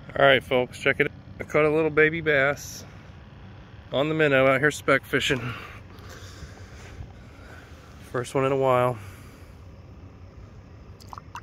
Alright folks, check it out. I caught a little baby bass on the minnow out here speck fishing. First one in a while.